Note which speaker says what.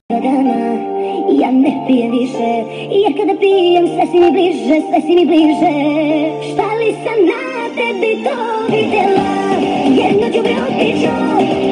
Speaker 1: dana, ja ne pijem više, jer kada pijem sve si mi bliže, sve si mi bliže. Šta li sam na tebi to vidjela, jedno đubre otiću,